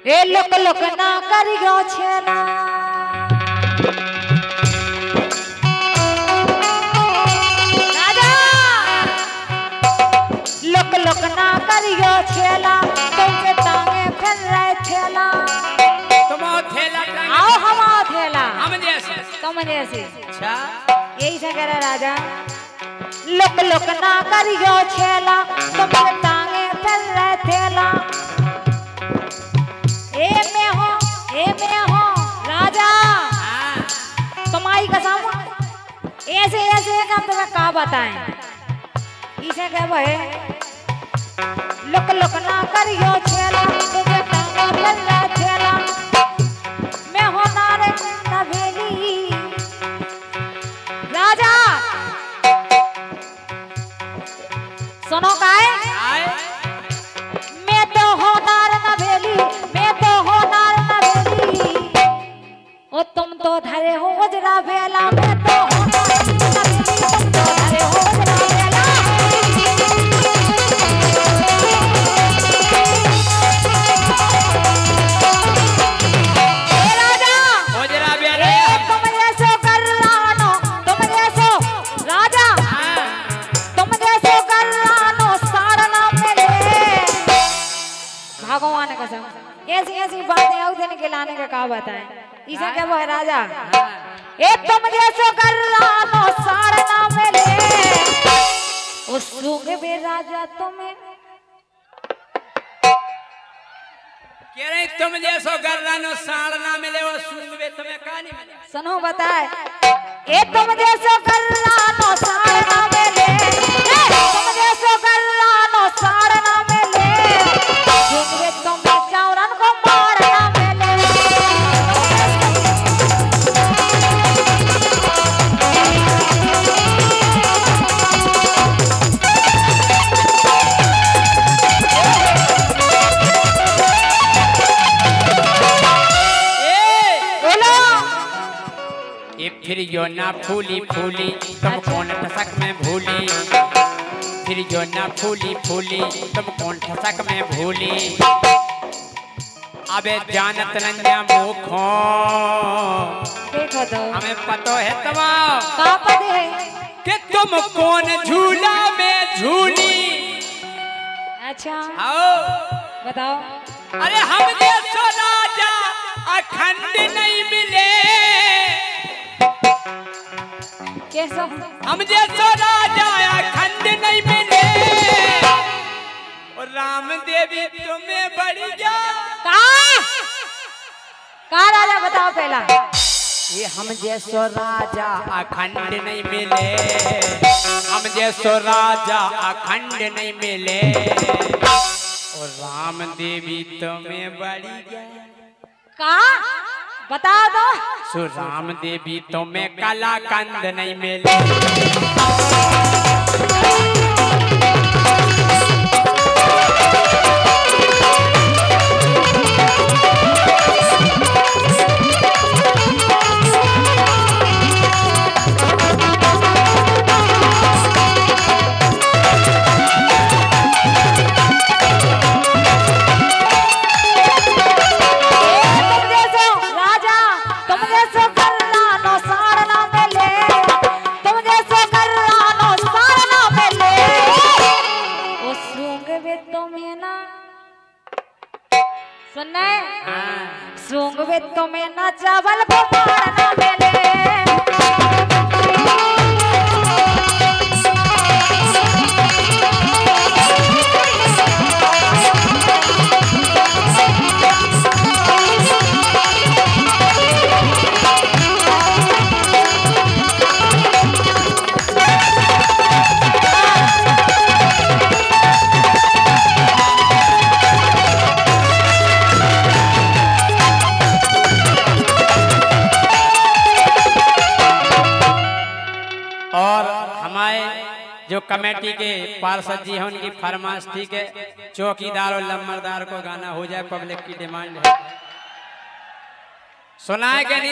ए लोक लोक ना करियो छेला राजा लोक लोक ना करियो छेला तुमके टांगे फिर रहे थेला तुम थेला आओ हम थेला हम जैसे तुम जैसे अच्छा यही से कह रहा राजा लोक लोक ना करियो छेला तुमके टांगे फिर रहे थेला ए में हो राजा तुम्हारी कसम ऐसे ऐसे हम तुम्हें का बताएं इसे क्या भाई लोक लोक ना करियो छेला तुझे टांगा लल्ला छेला मैं हो नारे नवेली राजा सुनो काहे मैं तो हो नार नवेली मैं तो हो नार नवेली ओ तुम तो धरे हो उजरा बेला मैं तो हो नार नवेली तुम तो धरे हो उजरा बेला ए राजा उजरा बेला तुम जैसो कर लानो तुम जैसो राजा तुम जैसो कर लानो साड़ना मिले भगवान कसम ऐसी ऐसी बातें आउ देने के लाने का का बताएं इसे क्या वो है राजा ए तुम जैसो कर लानो साड़ना मिले ओ सूंगे बे राजा तुम्हें कह रहे तुम जैसो गर्रानो साड़ना मिले वो सुनबे तुम्हें का नहीं मिले सुनो बताए ए तुम जैसो कर लानो साड़ना मिले तुम जैसो कर लानो साड़ना मिले सूंगे तुम चौरन को मारना मिले फिर यो ना फूली फूली तुम कौन ठसक में भूली फिर यो ना फूली फूली तुम कौन ठसक में भूली अबे जानत नन्या मुखो देखो तो हमें पतो है तमा का पता है कि तुम कौन झूला में झूली अच्छा आओ बताओ अरे हम जैसो राजा अखंड नहीं मिले कैसा हम जैसो राजा अखंड नहीं मिले और राम देवी तुम्हें बड़ी जा का राजा बताओ पहला ये हम जैसो राजा अखंड नहीं मिले हम जैसो राजा अखंड नहीं मिले और राम देवी तुम्हें बड़ी जा का बता दो सो राम देवी तुम्हें काला कंद नहीं मिले सुनने सूंग वे तुम्हें ना चावल पकाना मिले जो कमेटी के पार्षद जी हैं उनकी फरमाइश थी कि चौकीदार और लम्बरदार को गाना हो जाए, पब्लिक की डिमांड है। सुनाए कि नहीं?